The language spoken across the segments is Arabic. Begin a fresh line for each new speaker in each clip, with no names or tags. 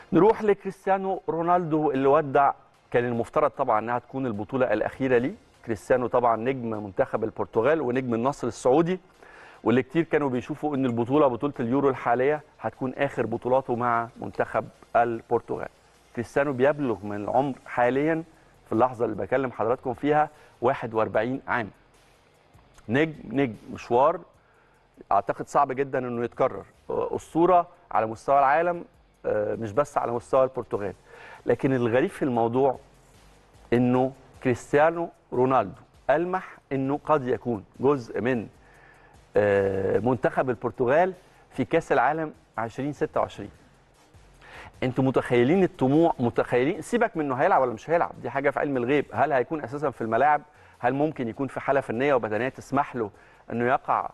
نروح لكريستيانو رونالدو اللي ودع. كان المفترض طبعا انها تكون البطوله الاخيره ليه. كريستيانو طبعا نجم منتخب البرتغال ونجم النصر السعودي، واللي كتير كانوا بيشوفوا ان بطوله اليورو الحاليه هتكون اخر بطولاته مع منتخب البرتغال. كريستيانو بيبلغ من العمر حاليا في اللحظه اللي بكلم حضراتكم فيها 41 عام. نجم مشوار اعتقد صعب جدا انه يتكرر، اسطوره على مستوى العالم، مش بس على مستوى البرتغال. لكن الغريب في الموضوع انه كريستيانو رونالدو ألمح انه قد يكون جزء من منتخب البرتغال في كأس العالم 2026. انتوا متخيلين الطموح؟ متخيلين؟ سيبك من انه هيلعب ولا مش هيلعب، دي حاجه في علم الغيب. هل هيكون اساسا في الملاعب؟ هل ممكن يكون في حاله فنيه وبدنيه تسمح له انه يقع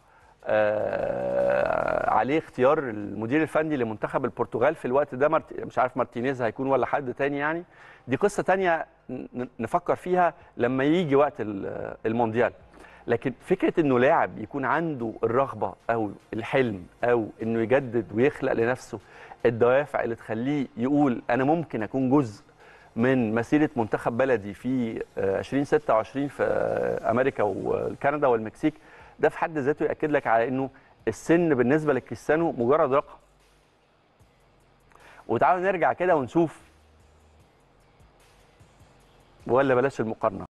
عليه اختيار المدير الفني لمنتخب البرتغال في الوقت ده؟ مش عارف مارتينيز هيكون ولا حد تاني، يعني دي قصه تانيه نفكر فيها لما يجي وقت المونديال. لكن فكره انه لاعب يكون عنده الرغبه او الحلم او انه يجدد ويخلق لنفسه الدوافع اللي تخليه يقول انا ممكن اكون جزء من مسيره منتخب بلدي في 2026 في امريكا وكندا والمكسيك، ده في حد ذاته ياكد لك على انه السن بالنسبه لكريستيانو مجرد رقم. وتعالوا نرجع كده ونشوف، ولا بلاش المقارنه.